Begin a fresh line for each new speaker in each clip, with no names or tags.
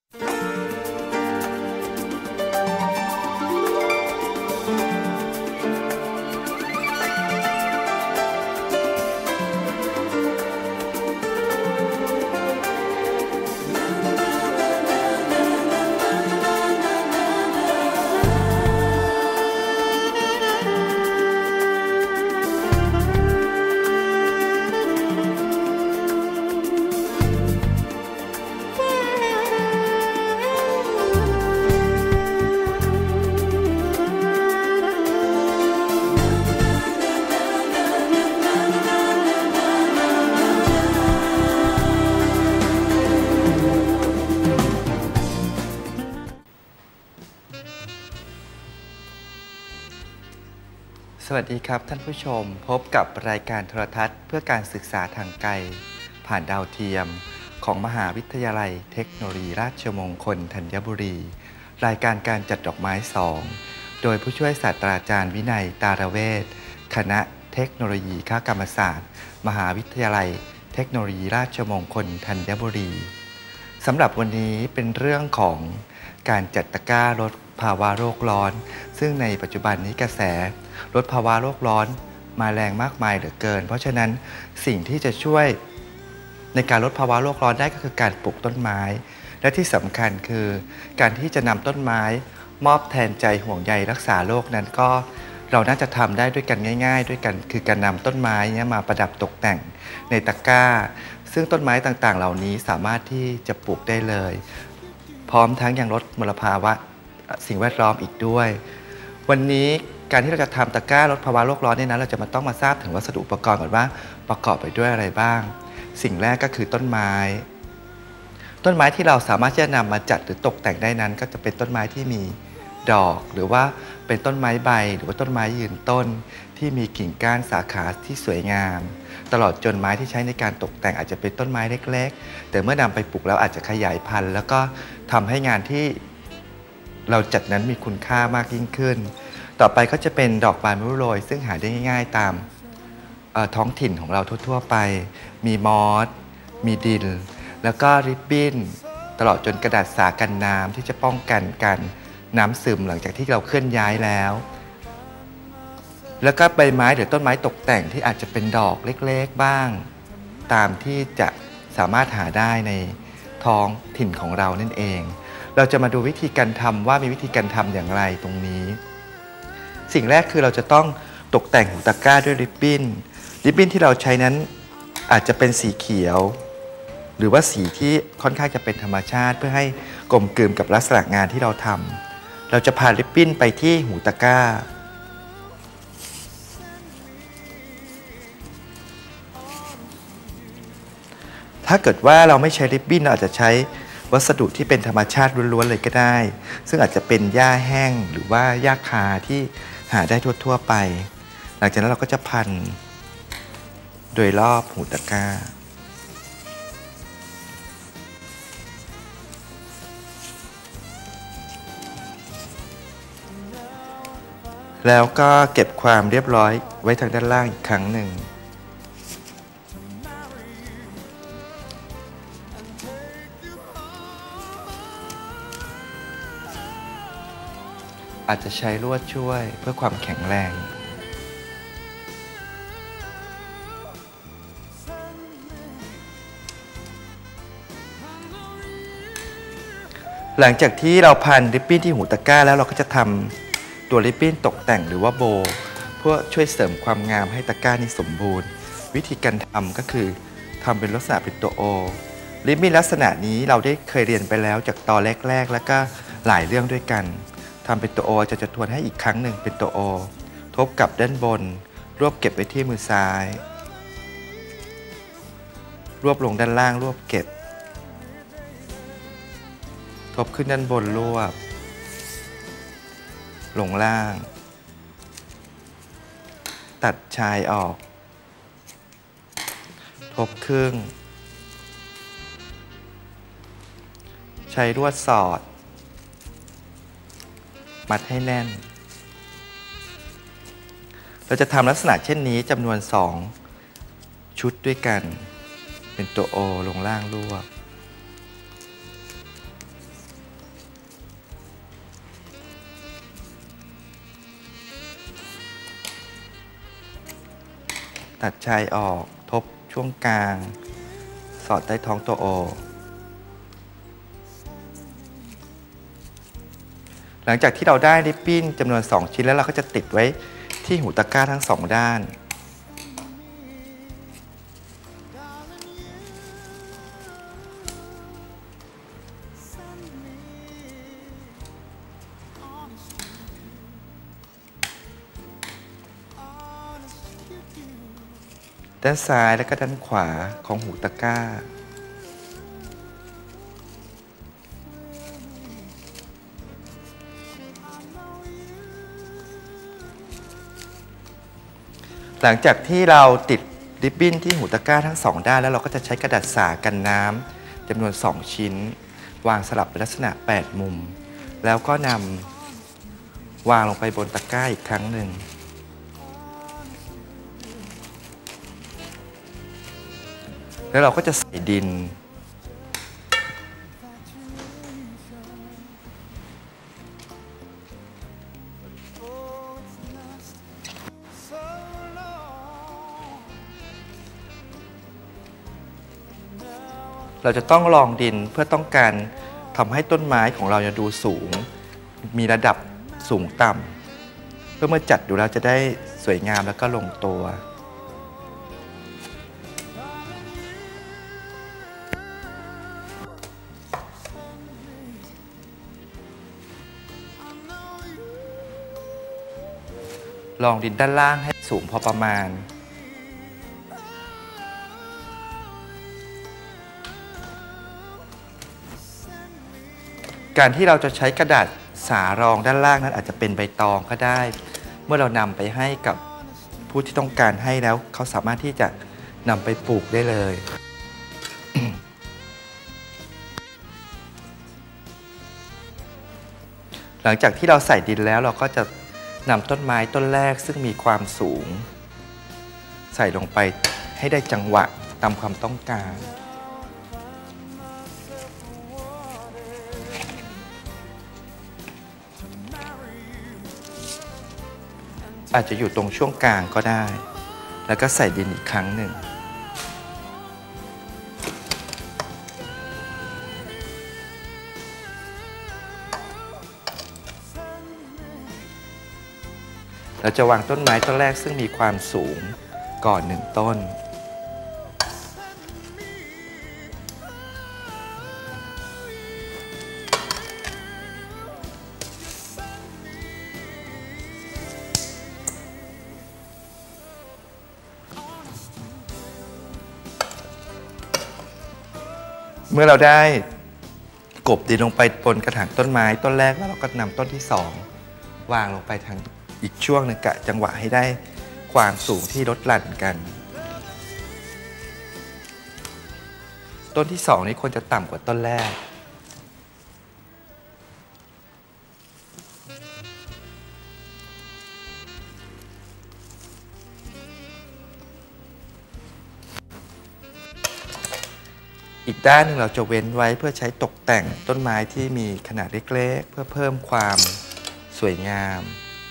สวัสดีครับท่านผู้ชมพบกับรายการโทรทัศน์เพื่อการศึกษาทางไกลผ่านดาวเทียมของมหาวิทยาลัยเทคโนโลยีราชมงคลธัญบุรีรายการการจัดดอกไม้2โดยผู้ช่วยศาสตราจารย์วินัยตาระเวชคณะเทคโนโลยีคกรรมศาสตร์มหาวิทยาลัยเทคโนโลยีราชมงคลธัญบุรีสำหรับวันนี้เป็นเรื่องของการจัดตะกร้าลดภาวะโลกร้อนซึ่งในปัจจุบันนี้กระแสลดภาวะโลกร้อนมาแรงมากมายเหลือเกินเพราะฉะนั้นสิ่งที่จะช่วยในการลดภาวะโลกร้อนได้ก็คือการปลูกต้นไม้และที่สำคัญคือการที่จะนำต้นไม้มอบแทนใจห่วงใยรักษาโลกนั้นก็เราน่าจะทำได้ด้วยกันง่ายๆด้วยกันคือการนำต้นไม้มาประดับตกแต่งในตะกร้าซึ่งต้นไม้ต่างๆเหล่านี้สามารถที่จะปลูกได้เลยพร้อมทั้งยังลดมลภาวะสิ่งแวดล้อมอีกด้วยวันนี้การที่เราจะทำตะกร้าลดภาวะโลกร้อนเนี่ยนะเราจะต้องมาทราบถึงวัสดุอุปกรณ์ก่อนว่าประกอบไปด้วยอะไรบ้างสิ่งแรกก็คือต้นไม้ที่เราสามารถจะนำมาจัดหรือตกแต่งได้นั้นก็จะเป็นต้นไม้ที่มีดอกหรือว่าเป็นต้นไม้ใบหรือว่าต้นไม้ยืนต้นที่มีกิ่งก้านสาขาที่สวยงามตลอดจนไม้ที่ใช้ในการตกแต่งอาจจะเป็นต้นไม้เล็กๆแต่เมื่อนำไปปลูกแล้วอาจจะขยายพันธุ์แล้วก็ทำให้งานที่เราจัดนั้นมีคุณค่ามากยิ่งขึ้นต่อไปก็จะเป็นดอกบานมะรุโรยซึ่งหาได้ง่ายๆตามท้องถิ่นของเราทั่วๆไปมีมอสมีดินแล้วก็ริบบิ้นตลอดจนกระดาษสากันน้ำที่จะป้องกันการน้ำซึมหลังจากที่เราเคลื่อนย้ายแล้วก็ใบไม้หรือต้นไม้ตกแต่งที่อาจจะเป็นดอกเล็กๆบ้างตามที่จะสามารถหาได้ในท้องถิ่นของเรานั่นเองเราจะมาดูวิธีการทำว่ามีวิธีการทำอย่างไรตรงนี้สิ่งแรกคือเราจะต้องตกแต่งหูตะกร้าด้วยริบบิ้นที่เราใช้นั้นอาจจะเป็นสีเขียวหรือว่าสีที่ค่อนข้างจะเป็นธรรมชาติเพื่อให้กลมกลืนกับลักษณะงานที่เราทำเราจะพาริบบิ้นไปที่หูตะกร้าถ้าเกิดว่าเราไม่ใช้ริบบิ้นเราอาจจะใช้วัสดุที่เป็นธรรมชาติล้วนๆเลยก็ได้ซึ่งอาจจะเป็นหญ้าแห้งหรือว่าหญ้าคาที่หาได้ทั่วๆไปหลังจากนั้นเราก็จะพันโดยรอบหูตะกร้าแล้วก็เก็บความเรียบร้อยไว้ทางด้านล่างอีกครั้งหนึ่งอาจจะใช้ลวดช่วยเพื่อความแข็งแรงหลังจากที่เราพันริบบิ้นที่หูตะกร้าแล้วเราก็จะทำตัวริบบิ้นตกแต่งหรือว่าโบเพื่อช่วยเสริมความงามให้ตะกร้านี้สมบูรณ์วิธีการทำก็คือทำเป็นลักษณะเป็นตัวโอริบบิ้นลักษณะนี้เราได้เคยเรียนไปแล้วจากตอนแรกๆแล้วก็หลายเรื่องด้วยกันทำเป็นตัวโอจะทวนให้อีกครั้งหนึ่งเป็นตัวโอทบกับด้านบนรวบเก็บไว้ที่มือซ้ายรวบลงด้านล่างรวบเก็บทบขึ้นด้านบนรวบลงล่างตัดชายออกทบครึ่งใช้ลวดสอดมัดให้แน่นเราจะทำลักษณะเช่นนี้จำนวน2ชุดด้วยกันเป็นตัวโอลงล่างรวบตัดชายออกทบช่วงกลางสอดใต้ท้องตัวโอหลังจากที่เราได้ริบบิ้นจำนวน2ชิ้นแล้วเราก็จะติดไว้ที่หูตะกร้าทั้ง2ด้านด้านซ้ายและก็ด้านขวาของหูตะกร้าหลังจากที่เราติดริบบิ้นที่หูตะกร้าทั้ง2ด้านแล้วเราก็จะใช้กระดาษสากันน้ำจำนวน2ชิ้นวางสลับเป็นลักษณะ8มุมแล้วก็นำวางลงไปบนตะกร้าอีกครั้งหนึ่งแล้วเราก็จะใส่ดินเราจะต้องลองดินเพื่อต้องการทำให้ต้นไม้ของเราดูสูงมีระดับสูงต่ำเพื่อเมื่อจัดดูแล้วจะได้สวยงามแล้วก็ลงตัวลองดินด้านล่างให้สูงพอประมาณการที่เราจะใช้กระดาษสารองด้านล่างนั้นอาจจะเป็นใบตองก็ได้เมื่อเรานำไปให้กับผู้ที่ต้องการให้แล้วเขาสามารถที่จะนำไปปลูกได้เลย หลังจากที่เราใส่ดินแล้วเราก็จะนำต้นไม้ต้นแรกซึ่งมีความสูงใส่ลงไปให้ได้จังหวะตามความต้องการอาจจะอยู่ตรงช่วงกลางก็ได้แล้วก็ใส่ดินอีกครั้งหนึ่งเราจะวางต้นไม้ต้นแรกซึ่งมีความสูงก่อน1ต้นเมื่อเราได้กบดินลงไปบนกระถางต้นไม้ต้นแรกแล้วเราก็นำต้นที่2วางลงไปทางอีกช่วงหนึ่งกะจังหวะให้ได้ความสูงที่ลดหลั่นกันต้นที่2นี้ควรจะต่ำกว่าต้นแรกอีกด้านหนึ่งเราจะเว้นไว้เพื่อใช้ตกแต่งต้นไม้ที่มีขนาดเล็กๆเพื่อเพิ่มความสวยงาม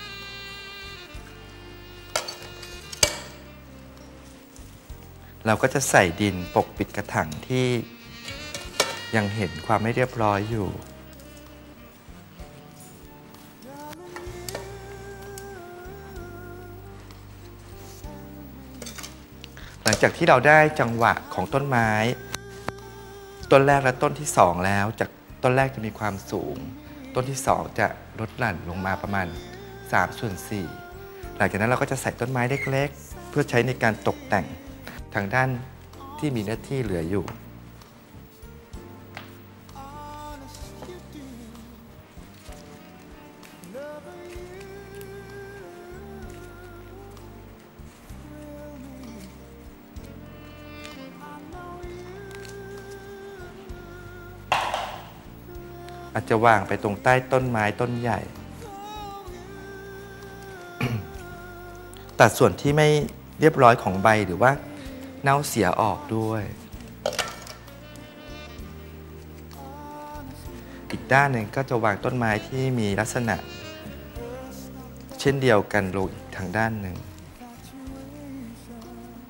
เราก็จะใส่ดินปกปิดกระถางที่ยังเห็นความไม่เรียบร้อยอยู่หลังจากที่เราได้จังหวะของต้นไม้ต้นแรกและต้นที่2แล้วจากต้นแรกจะมีความสูงต้นที่2จะลดหลั่นลงมาประมาณ3/4หลังจากนั้นเราก็จะใส่ต้นไม้เล็กๆเพื่อใช้ในการตกแต่งทางด้านที่มีเนื้อที่เหลืออยู่อาจจะวางไปตรงใต้ต้นไม้ต้นใหญ่ ตัดส่วนที่ไม่เรียบร้อยของใบหรือว่าเน่าเสียออกด้วยอีกด้านหนึ่งก็จะวางต้นไม้ที่มีลักษณะเช่นเดียวกันลงทางด้านหนึ่ง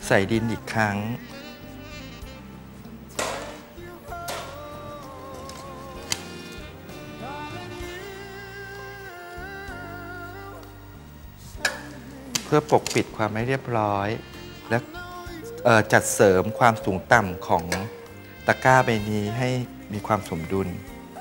ใส่ดินอีกครั้งเพื่อปกปิดความไม่เรียบร้อยและจัดเสริมความสูงต่ำของตะกร้าใบนี้ให้มีความสมดุล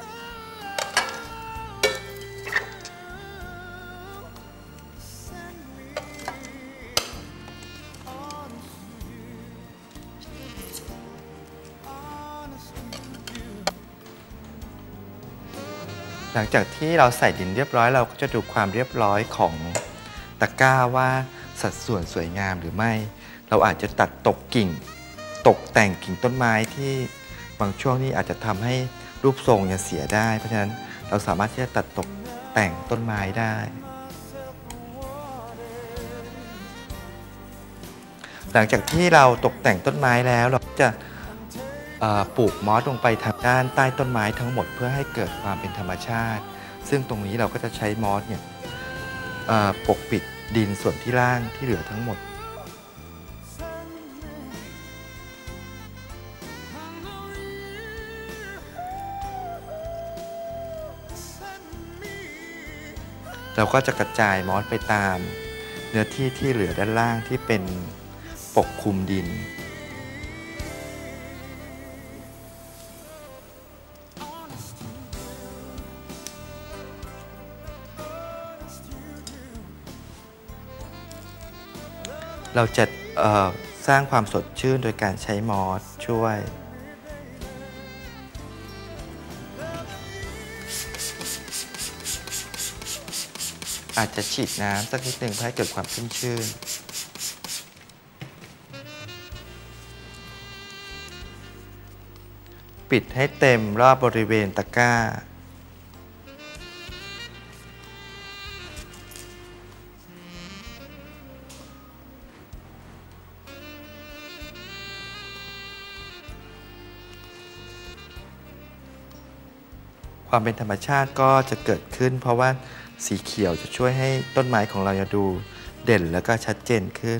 หลังจากที่เราใส่ดินเรียบร้อยเราก็จะดูความเรียบร้อยของตะกร้าว่าสัดส่วนสวยงามหรือไม่เราอาจจะตัดตกกิ่งตกแต่งกิ่งต้นไม้ที่บางช่วงนี้อาจจะทำให้รูปทรงเนี่ยเสียได้เพราะฉะนั้นเราสามารถที่จะตัดตกแต่งต้นไม้ได้หลังจากที่เราตกแต่งต้นไม้แล้วเราจะปลูกมอสลงไปทางด้านใต้ต้นไม้ทั้งหมดเพื่อให้เกิดความเป็นธรรมชาติซึ่งตรงนี้เราก็จะใช้มอสเนี่ยปกปิดดินส่วนที่ล่างที่เหลือทั้งหมดเราก็จะกระจายมอสไปตามเนื้อที่ที่เหลือด้านล่างที่เป็นปกคลุมดินเราจะสร้างความสดชื่นโดยการใช้มอสช่วยอาจจะฉีดน้ำสักนิดหนึ่งเพื่อให้เกิดความชุ่มชื่นปิดให้เต็มรอบบริเวณตะกร้าความเป็นธรรมชาติก็จะเกิดขึ้นเพราะว่าสีเขียวจะช่วยให้ต้นไม้ของเราดูเด่นแล้วก็ชัดเจนขึ้น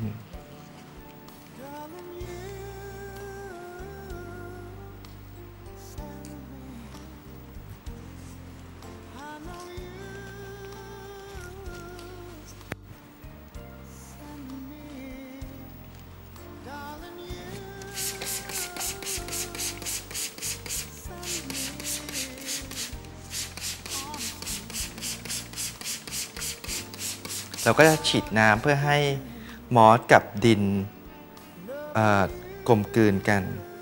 เราก็จะฉีดน้ำเพื่อให้มอสกับดินกลมกลืนกัน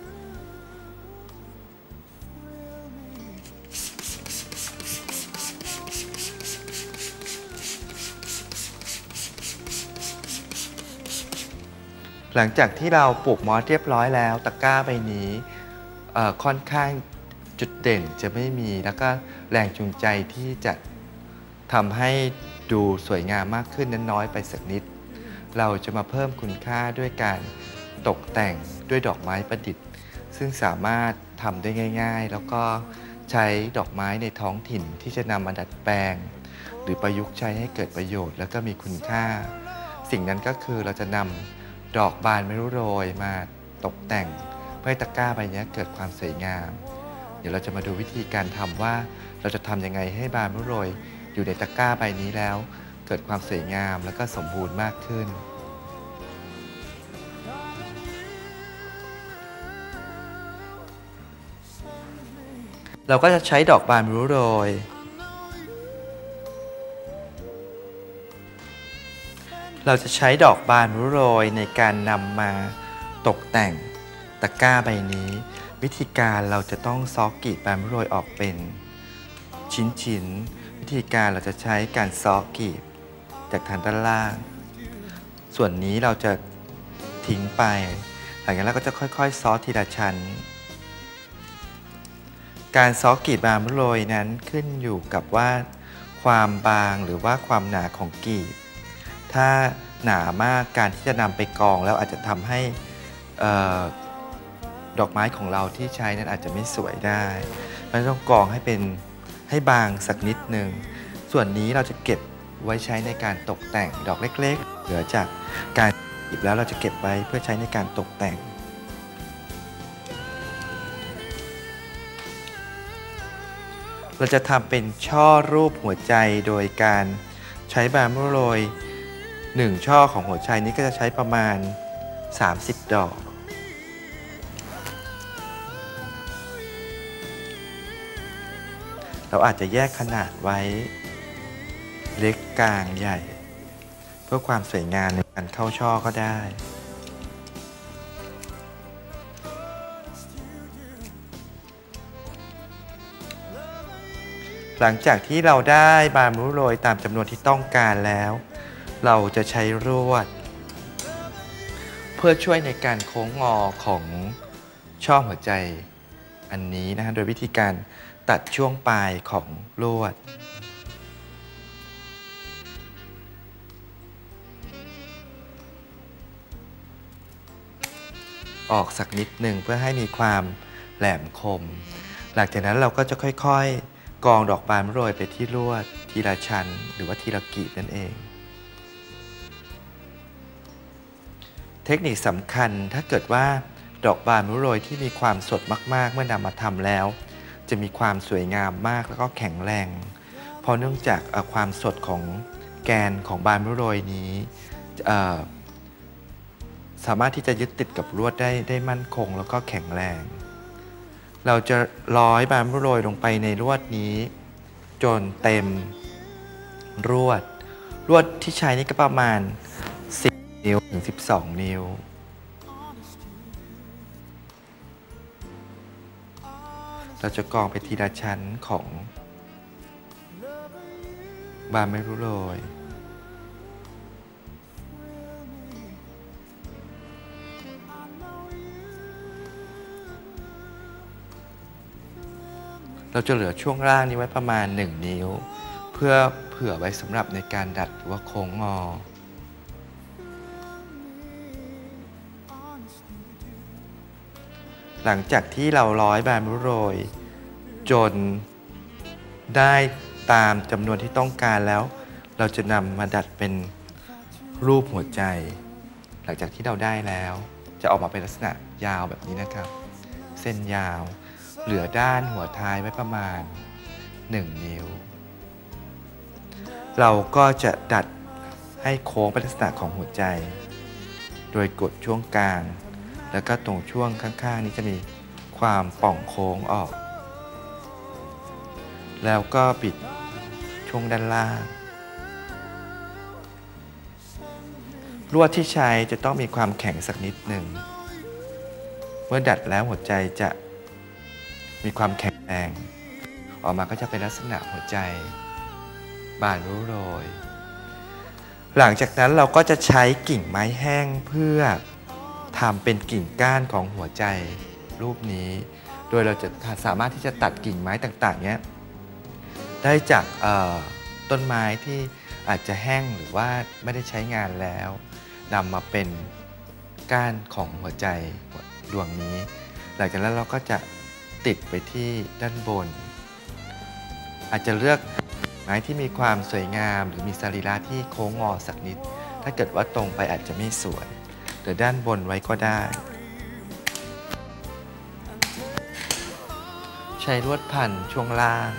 หลังจากที่เราปลูกมอสเรียบร้อยแล้วตะกร้าใบนี้ค่อนข้างจุดเด่นจะไม่มีแล้วก็แรงจูงใจที่จะทำให้ดูสวยงามมากขึ้นนั้นน้อยไปสักนิดเราจะมาเพิ่มคุณค่าด้วยการตกแต่งด้วยดอกไม้ประดิษฐ์ซึ่งสามารถทำได้ง่ายๆแล้วก็ใช้ดอกไม้ในท้องถิ่นที่จะนำมาดัดแปลงหรือประยุกต์ใช้ให้เกิดประโยชน์แล้วก็มีคุณค่าสิ่งนั้นก็คือเราจะนำดอกบานไม่รู้โรยมาตกแต่งเพื่อให้ตะกร้าใบนี้เกิดความสวยงามเดี๋ยวเราจะมาดูวิธีการทำว่าเราจะทำยังไงให้บานไม่รู้โรยอยู่ในตะกร้าใบนี้แล้วเกิดความสวยงามและก็สมบูรณ์มากขึ้นเราก็จะใช้ดอกบานไม่รู้โรยเราจะใช้ดอกบานไม่รู้โรยในการนำมาตกแต่งตะกร้าใบนี้วิธีการเราจะต้องซอกกรีดบานไม่รู้โรยออกเป็นชิ้นวิธีการเราจะใช้การซอกกรีดจากฐานด้านล่างส่วนนี้เราจะทิ้งไปหลังจากนั้นเราก็จะค่อยๆซอทีละชั้นการซอกกรีดบานไม่รู้โรยนั้นขึ้นอยู่กับว่าความบางหรือว่าความหนาของกรีดถ้าหนามากการที่จะนำไปกองแล้วอาจจะทำให้ดอกไม้ของเราที่ใช้นั้นอาจจะไม่สวยได้เราต้องกองให้บางสักนิดหนึ่งส่วนนี้เราจะเก็บไว้ใช้ในการตกแต่งดอกเล็กๆเหลือจากการบแล้วเราจะเก็บไว้เพื่อใช้ในการตกแต่งเราจะทำเป็นช่อรูปหัวใจโดยการใช้บาร์มูโรย1ช่อของหัวใจนี้ก็จะใช้ประมาณ30 ดอกเราอาจจะแยกขนาดไว้เล็กกลางใหญ่เพื่อความสวยงามในการเข้าช่อก็ได้หลังจากที่เราได้บาร์มูโรยตามจำนวนที่ต้องการแล้วเราจะใช้ลวดเพื่อช่วยในการโค้งงอของช่อหัวใจอันนี้นะฮะโดยวิธีการตัดช่วงปลายของลวดออกสักนิดหนึ่งเพื่อให้มีความแหลมคมหลังจากนั้นเราก็จะค่อยๆกองดอกบานโรยไปที่ลวดทีละชั้นหรือว่าทีละกีบนั่นเองเทคนิคสำคัญถ้าเกิดว่าดอกบานโรยที่มีความสดมากๆเมื่อนำมาทำแล้วจะมีความสวยงามมากแล้วก็แข็งแรงเพราะเนื่องจากความสดของแกนของบานโรยนี้สามารถที่จะยึดติดกับลวดได้มั่นคงแล้วก็แข็งแรงเราจะร้อยบานโรยลงไปในลวดนี้จนเต็มลวดที่ใช้นี่ก็ประมาณ10 นิ้วถึง12 นิ้วเราจะกรองไปทีละชั้นของบานโรยเราจะเหลือช่วงล่างนี้ไว้ประมาณ1 นิ้วเพื่อเผื่อไว้สำหรับในการดัดหรือว่าโค้งงอหลังจากที่เราร้อยบานโรยจนได้ตามจำนวนที่ต้องการแล้วเราจะนำมาดัดเป็นรูปหัวใจหลังจากที่เราได้แล้วจะออกมาเป็นลักษณะยาวแบบนี้นะครับเส้นยาวเหลือด้านหัวท้ายไว้ประมาณ1 นิ้วเราก็จะดัดให้โค้งเป็นลักษณะของหัวใจโดยกดช่วงกลางแล้วก็ตรงช่วงข้างๆนี้จะมีความป่องโค้งออกแล้วก็ปิดช่วงด้านล่างลวดที่ใช้จะต้องมีความแข็งสักนิดหนึ่งเมื่อดัดแล้วหัวใจจะมีความแข็งแรงออกมาก็จะเป็นลักษณะหัวใจบานโรยหลังจากนั้นเราก็จะใช้กิ่งไม้แห้งเพื่อทำเป็นกิ่งก้านของหัวใจรูปนี้โดยเราจะสามารถที่จะตัดกิ่งไม้ต่างๆเนี้ยได้จากต้นไม้ที่อาจจะแห้งหรือว่าไม่ได้ใช้งานแล้วนำมาเป็นก้านของหัวใจดวงนี้หลังจากนั้นเราก็จะติดไปที่ด้านบนอาจจะเลือกไม้ที่มีความสวยงามหรือมีสรีระที่โค้งงอสักนิดถ้าเกิดว่าตรงไปอาจจะไม่สวยหรือด้านบนไว้ก็ได้ใช้ลวดพันช่วงล่าง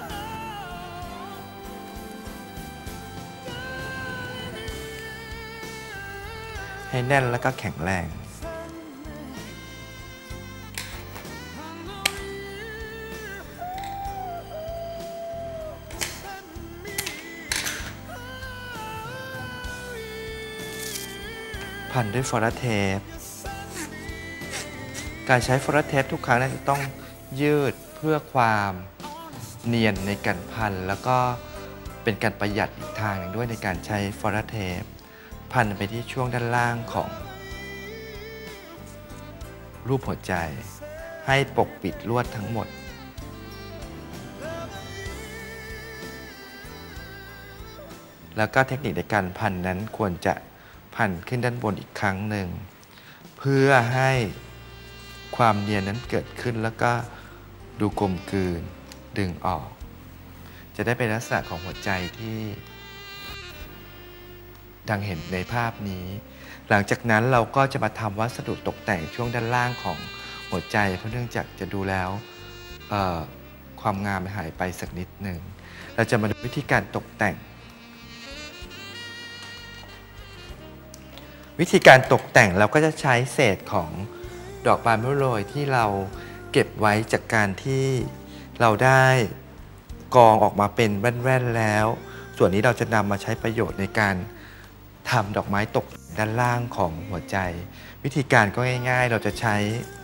ให้แน่นแล้วก็แข็งแรงพันด้วยฟอร์เทปการใช้ฟอร์เทปทุกครั้งจะต้องยืดเพื่อความเนียนในการพันแล้วก็เป็นการประหยัดอีกทางหนึ่งด้วยในการใช้ฟอร์เทปพันไปที่ช่วงด้านล่างของรูปหัวใจให้ปกปิดลวดทั้งหมดแล้วก็เทคนิคในการพันนั้นควรจะพันขึ้นด้านบนอีกครั้งหนึ่งเพื่อให้ความเนียนนั้นเกิดขึ้นแล้วก็ดูกลมกลืนดึงออกจะได้เป็นลักษณะของหัวใจที่ดังเห็นในภาพนี้หหลังจากนั้นเราก็จะมาทำวัสดุตกแต่งช่วงด้านล่างของหัวใจเพราะเนื่องจากจะดูแล้วความงามหายไปสักนิดหนึ่งเราจะมาดูวิธีการตกแต่งเราก็จะใช้เศษของดอกบานมะโรยที่เราเก็บไว้จากการที่เราได้กรองออกมาเป็นแว่นๆแล้วส่วนนี้เราจะนำมาใช้ประโยชน์ในการทำดอกไม้ตกด้านล่างของหัวใจวิธีการก็ง่ายๆเราจะใช้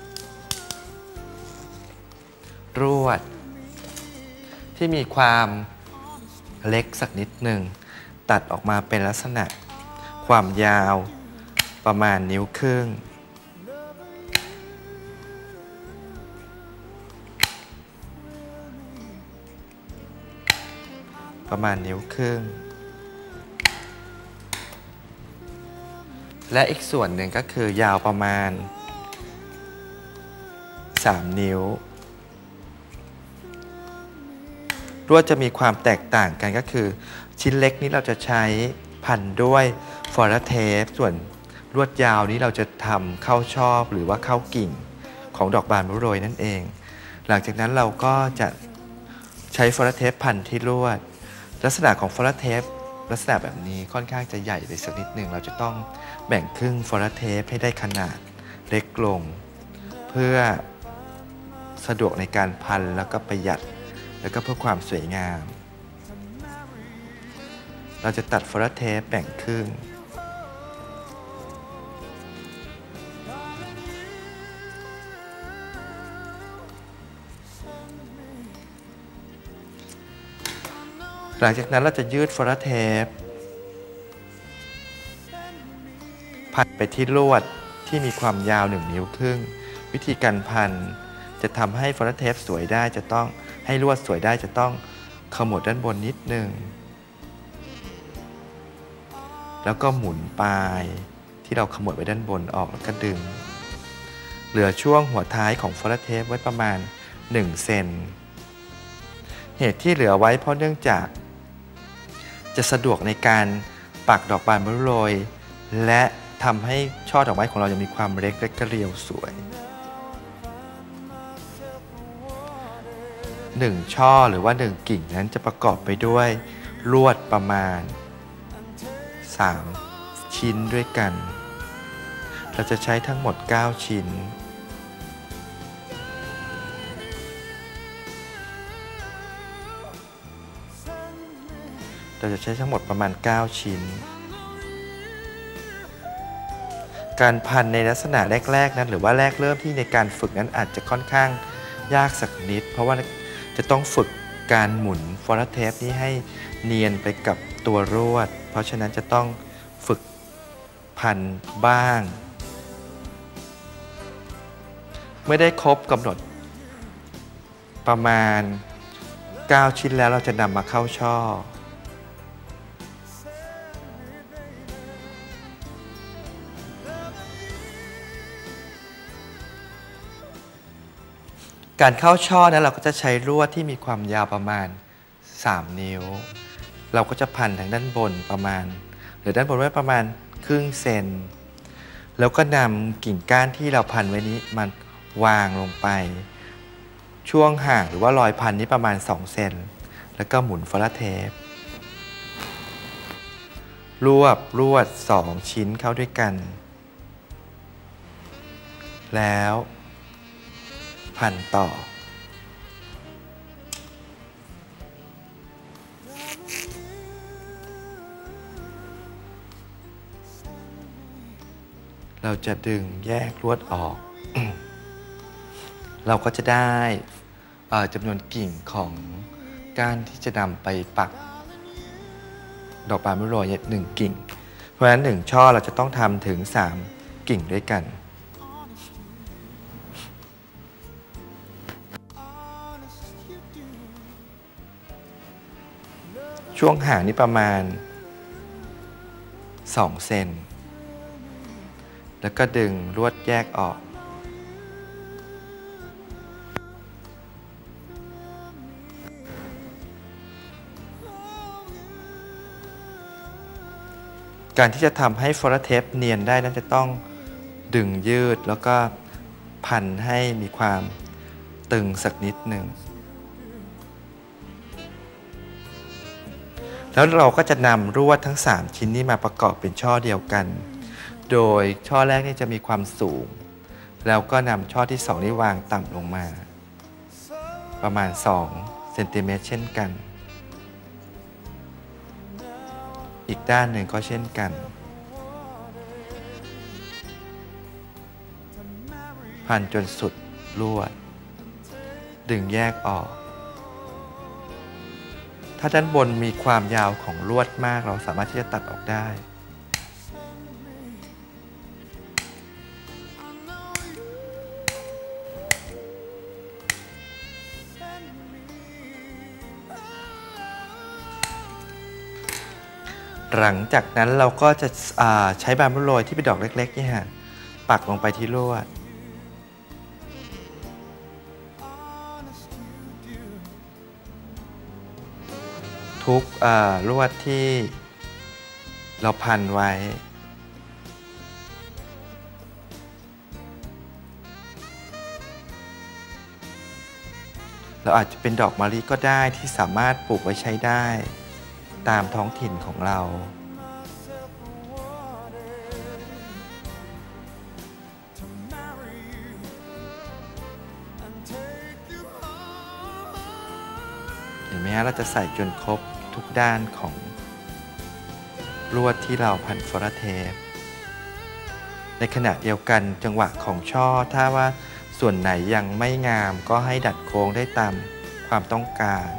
ลวดที่มีความเล็กสักนิดหนึ่งตัดออกมาเป็นลักษณะความยาวประมาณนิ้วครึ่งและอีกส่วนหนึ่งก็คือยาวประมาณ3 นิ้วลวดจะมีความแตกต่างกันก็คือชิ้นเล็กนี้เราจะใช้พันด้วยฟอร์เทปส่วนลวดยาวนี้เราจะทำเข้าชอบหรือว่าเข้ากิ่งของดอกบานมะโรยนั่นเองหลังจากนั้นเราก็จะใช้ฟอร์เทปพันที่ลวดลักษณะของฟอร์เทปลักษณะแบบนี้ค่อนข้างจะใหญ่ไปสักนิดหนึ่งเราจะต้องแบ่งครึ่งฟอร์เทปให้ได้ขนาดเล็กลงเพื่อสะดวกในการพันแล้วก็ประหยัดแล้วก็เพื่อความสวยงามเราจะตัดฟอร์เทปแบ่งครึ่งหลังจากนั้นเราจะยืดฟอร์เทปพันไปที่ลวดที่มีความยาว1 นิ้วครึ่งวิธีการพันจะทำให้ฟอร์เทปสวยได้จะต้องให้ลวดสวยได้จะต้องขมวดด้านบนนิดนึงแล้วก็หมุนปลายที่เราขมวดไว้ด้านบนออกแล้วก็ดึงเหลือช่วงหัวท้ายของฟอร์เทปไว้ประมาณ1 เซนเหตุที่เหลือไว้เพราะเนื่องจากจะสะดวกในการปักดอกบานมะโรยและทำให้ช่อดอกไม้ของเรายังมีความเล็กและก็เรียวสวย1 ช่อหรือว่า1 กิ่งนั้นจะประกอบไปด้วยลวดประมาณ3 ชิ้นด้วยกันเราจะใช้ทั้งหมด9 ชิ้นประมาณ9 ชิ้นการพันในลักษณะแรกๆนั้นหรือว่าแรกเริ่มที่ในการฝึกนั้นอาจจะค่อนข้างยากสักนิดเพราะว่าจะต้องฝึกการหมุนฟอร์เทปนี้ให้เนียนไปกับตัวลวดเพราะฉะนั้นจะต้องฝึกพันบ้างเมื่อได้ครบกำหนดประมาณ9 ชิ้นแล้วเราจะนำมาเข้าช่อการเข้าช่อนั้นเราก็จะใช้ลวดที่มีความยาวประมาณ3 นิ้วเราก็จะพันทางด้านบนประมาณหรือด้านบนไว้ประมาณครึ่งเซนแล้วก็นำกิ่งก้านที่เราพันไว้นี้มันวางลงไปช่วงห่างหรือว่ารอยพันนี้ประมาณ2 เซนแล้วก็หมุนฟอร์เทปรวบลวด2 ชิ้นเข้าด้วยกันแล้วพันต่อเราจะดึงแยกลวดออก เราก็จะได้จำนวนกิ่งของก้านที่จะนำไปปักดอกบานมะโรย1 กิ่งเพราะฉะนั้น1 ช่อเราจะต้องทำถึง3 กิ่งด้วยกันช่วงห่างนี้ประมาณ2 เซนแล้วก็ดึงลวดแยกออกการที่จะทำให้ฟอร์เทปเนียนได้นั้นจะต้องดึงยืดแล้วก็พันให้มีความตึงสักนิดหนึ่งแล้วเราก็จะนำลวดทั้ง3ชิ้นนี้มาประกอบเป็นช่อเดียวกันโดยช่อแรกนี่จะมีความสูงแล้วก็นำช่อที่2นี้วางต่ำลงมาประมาณ2 เซนติเมตรเช่นกันอีกด้านหนึ่งก็เช่นกันพันจนสุดลวดดึงแยกออกถ้าด้านบนมีความยาวของลวดมากเราสามารถที่จะตัดออกได้หลังจากนั้นเราก็จะใช้บามโรยที่เป็นดอกเล็กๆนี่ฮะปักลงไปที่ลวดทุกลวดที่เราพันไว้เราอาจจะเป็นดอกมะลิก็ได้ที่สามารถปลูกไว้ใช้ได้ตามท้องถิ่นของเราเห็นไหมฮะเราจะใส่จนครบทุกด้านของลวดที่เราพันฟอร์เทปในขณะเดียวกันจังหวะของช่อถ้าว่าส่วนไหนยังไม่งามก็ให้ดัดโค้งได้ตามความต้องการ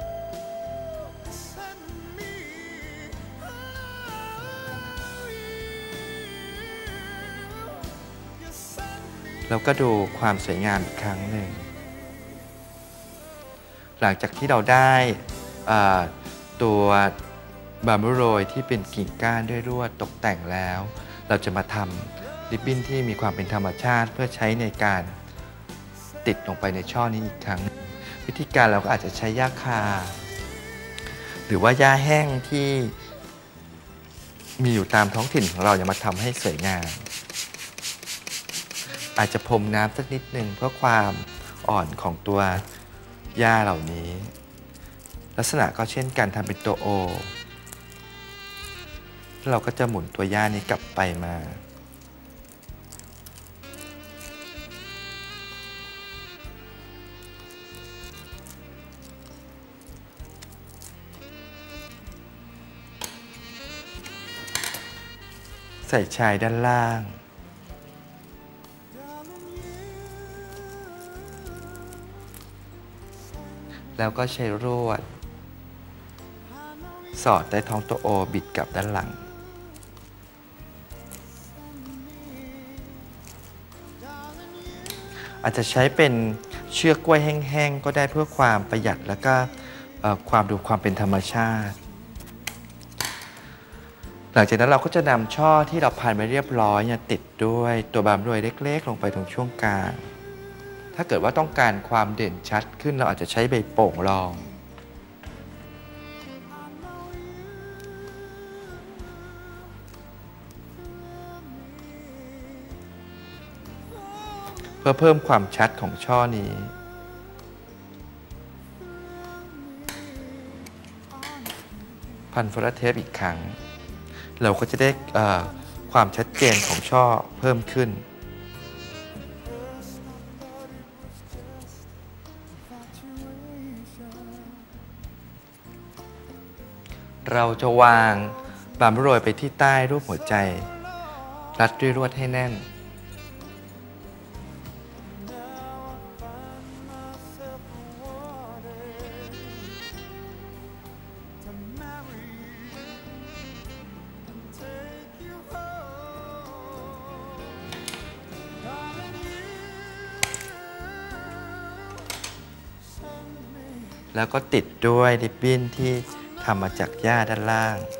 แล้วก็ดูความสวยงามอีกครั้งหนึ่งหลังจากที่เราได้ตัวบามโรยที่เป็นกิ่งก้านด้วยลวดตกแต่งแล้วเราจะมาทำริบบิ้นที่มีความเป็นธรรมชาติเพื่อใช้ในการติดลงไปในช่อนี้อีกครั้งวิธีการเราก็อาจจะใช้หญ้าคาหรือว่าหญ้าแห้งที่มีอยู่ตามท้องถิ่นของเราอย่ามาทำให้สวยงามอาจจะพรมน้ำสักนิดหนึ่งเพื่อความอ่อนของตัวหญ้าเหล่านี้ลักษณะก็เช่นกันทำเป็นตัวโอเราก็จะหมุนตัวหญ้านี้กลับไปมาใส่ชายด้านล่างแล้วก็ใช้ลวดสอดใต้ท้องตัวโอบิดกลับด้านหลังอาจจะใช้เป็นเชือกกล้วยแห้งๆก็ได้เพื่อความประหยัดแล้วก็ความเป็นธรรมชาติหลังจากนั้นเราก็จะนำช่อที่เราพันไปเรียบร้อยติดด้วยตัวบามโรยเล็กๆลงไปตรงช่วงกลางถ้าเกิดว่าต้องการความเด่นชัดขึ้นเราอาจจะใช้ใบโป่งรองเพื่อเพิ่มความชัดของช่อนี้พันฟอร์เทปอีกครั้งเราก็จะได้ความชัดเจนของช่อเพิ่มขึ้นเราจะวางบามโรยไปที่ใต้รูปหัวใจรัดด้วยลวดให้แน่นแล้วก็ติดด้วยริบบิ้นที่ทำมาจากหญ้าด้านล่าง